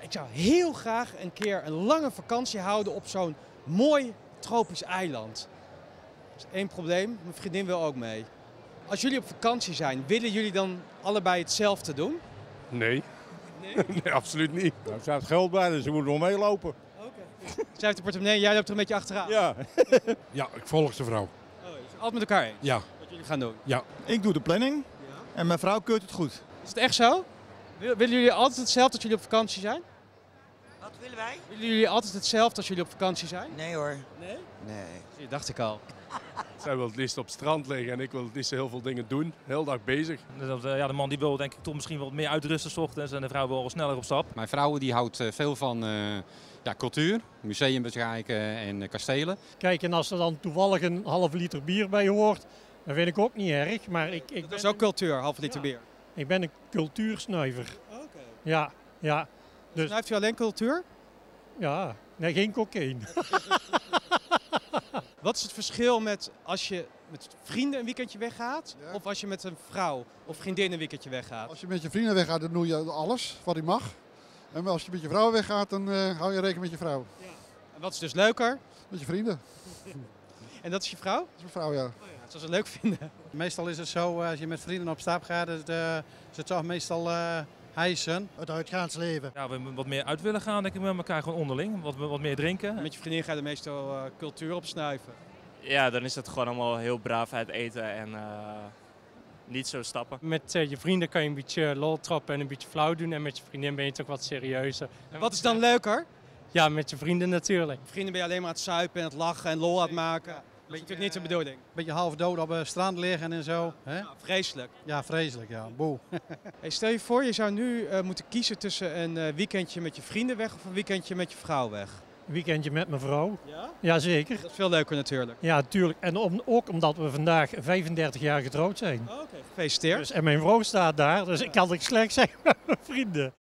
Ik zou heel graag een keer een lange vakantie houden op zo'n mooi tropisch eiland. Dat is één probleem, mijn vriendin wil ook mee. Als jullie op vakantie zijn, willen jullie dan allebei hetzelfde doen? Nee. Nee? Nee, absoluut niet. Er staat geld bij, dus ze moeten nog meelopen. Oké. Zij heeft de portemonnee, jij loopt er een beetje achteraan. Ja. Ja, ik volg de vrouw. Oh, dus altijd met elkaar eens, Ja, wat jullie gaan doen. ja. Ik doe de planning Ja. en mijn vrouw keurt het goed. Is het echt zo? Willen jullie altijd hetzelfde als jullie op vakantie zijn? Wat willen wij? Willen jullie altijd hetzelfde als jullie op vakantie zijn? Nee hoor. Nee? Nee. Dat dacht ik al. Zij wil het liefst op het strand liggen en ik wil het liefst heel veel dingen doen. Heel dag bezig. Ja, de man die wil denk ik toch misschien wat meer uitrusten 's ochtends en de vrouw wil wel sneller op stap. Mijn vrouw die houdt veel van cultuur, museum bekijken en kastelen. Kijk, en als er dan toevallig een halve liter bier bij hoort, dat vind ik ook niet erg. Maar Dat is ook cultuur, halve liter bier. ik ben een cultuursnuiver. Oké. Ja, ja. Dus Heeft u alleen cultuur? ja, nee, geen cocaïne. Wat is het verschil met als je met vrienden een weekendje weggaat, Ja. of als je met een vrouw of vriendin een weekendje weggaat? Als je met je vrienden weggaat, dan doe je alles wat hij mag. En als je met je vrouw weggaat, dan hou je rekening met je vrouw. En wat is dus leuker? Met je vrienden. En dat is je vrouw? Dat is mijn vrouw, ja. Dat zou ze leuk vinden. Meestal is het zo, als je met vrienden op stap gaat, is het toch meestal hijsen. Het uitgaansleven. Ja, we wat meer uit willen gaan denk ik met elkaar gewoon onderling. Wat meer drinken. Met je vriendin ga je er meestal cultuur op snuiven. Ja, dan is het gewoon allemaal heel braaf uit eten en niet zo stappen. Met je vrienden kan je een beetje lol trappen en een beetje flauw doen. En met je vriendin ben je toch wat serieuzer. En wat is dan leuker? Ja, met je vrienden natuurlijk. Vrienden ben je alleen maar aan het zuipen en het lachen en lol aan het maken. Dat is natuurlijk niet de bedoeling. Beetje half dood op het strand liggen en zo. Hè? Ja, vreselijk. Ja, vreselijk, ja. Boe. Hey, stel je voor, je zou nu moeten kiezen tussen een weekendje met je vrienden weg of een weekendje met je vrouw weg. Een weekendje met mijn vrouw. Ja? Jazeker. Dat is veel leuker natuurlijk. Ja, tuurlijk. En ook omdat we vandaag 35 jaar getrouwd zijn. Oké, gefeliciteerd. Dus, en mijn vrouw staat daar, dus ik kan het slecht zeggen met mijn vrienden.